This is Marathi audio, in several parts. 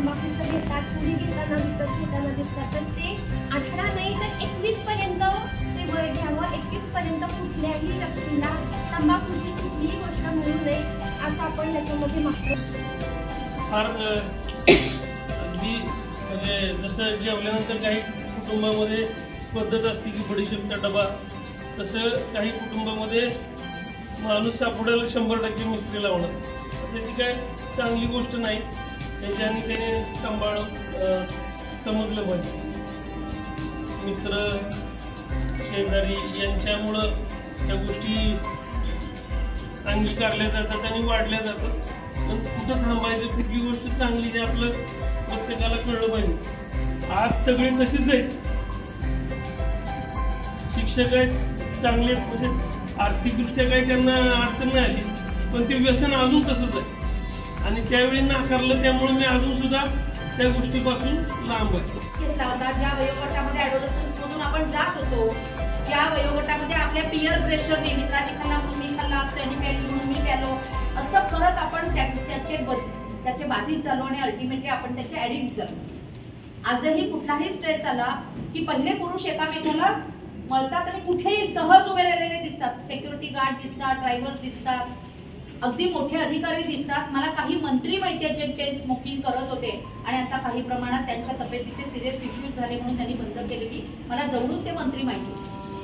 तंबाखूचं घेतात, पुडी घेताना विकत घेताना दिसतात. तर ते 18 नाही तर 21 पर्यंत ते वय घ्यावं. 21 पर्यंत कुठल्याही व्यक्तीला तंबाखूची कुठलीही गोष्ट मिळू नये असं आपण ह्याच्यामध्ये मागतो. फार अगदी म्हणजे जसं जेवल्यानंतर काही कुटुंबामध्ये पद्धत असते की बडीशेपचा डबा, तसं काही कुटुंबामध्ये माणूस सापडायला 100% मिस्त्री लावणं त्याची काय चांगली गोष्ट नाही. त्याच्याने त्याने सांभाळून समजलं पाहिजे. मित्र शेजारी यांच्यामुळं त्या गोष्टी अंगीकारल्या जातात आणि वाढल्या जातात. पण कुठं थांबायचं, कुठली गोष्ट चांगली हे आपलं प्रत्येकाला कळलं पाहिजे. आज सगळे तसेच आहेत. शिक्षक आहेत चांगले, म्हणजे आर्थिकदृष्ट्या काही त्यांना अडचण नाही आली, पण ते व्यसन अजून तसंच आहे आणि त्यावेळी नाकारलं. त्यामुळे मी अजून सुद्धा त्या गोष्टीपासून लांब आहे. ज्या वयोगटामध्ये ॲडोलसन्स मधून आपण जात होतो, ज्या वयोगटामध्ये आपल्या पियर प्रेशरने मित्रांनी खाल्ला म्हणून मी खाल्ला, त्यांनी प्याली म्हणून मी प्यालो, असं करत आपण त्याचे बाधित झालो आणि अल्टिमेटली आपण त्याचे ऍडिक्ट झालो. आजही कुठलाही स्ट्रेस आला की पहिले पुरुष एकामेकाला मळतात आणि कुठेही सहज उभे राहिलेले दिसतात. सिक्युरिटी गार्ड दिसतात, ड्रायव्हर दिसतात, अगदी मोठे अधिकारी दिसतात. मला काही मंत्री माहिती आहेत जे स्मोकिंग करत होते आणि आता काही प्रमाणात त्यांच्या तब्येतीचे सिरियस इश्यूज झाले म्हणून त्यांनी बंद केलेली. मला जवळून ते मंत्री माहिती.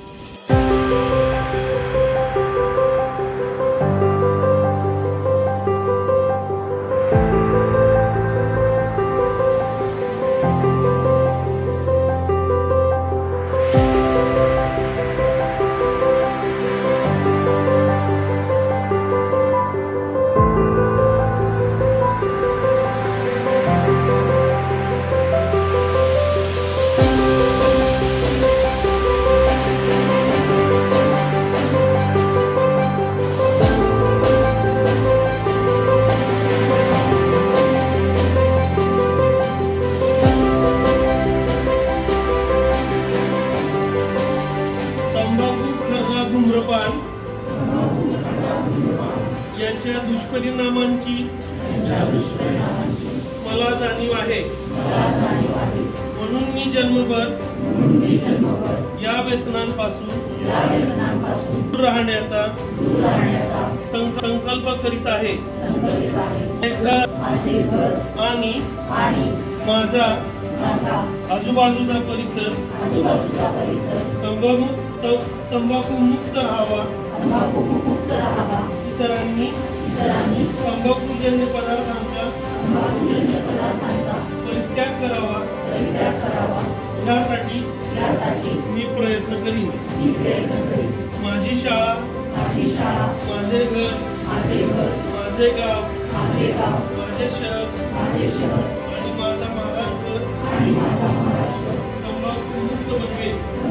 धूम्रपान याच्या दुष्परिणामांची मला जाणीव आहे. म्हणून मी जन्मभर या व्यसनांपासून दूर राहण्याचा संकल्प करीत आहे. आणि माझा आजूबाजूचा परिसर तंबाखू मुक्त राहावा. इतरांनी तंबाखूजन्य पदार्थांचा परित्याग करावा यासाठी मी प्रयत्न करीन. माझी शाळा, माझे घर, माझे गाव, माझे शहर आणि माझा महाराष्ट्र तंबाखू मुक्त बनवेल.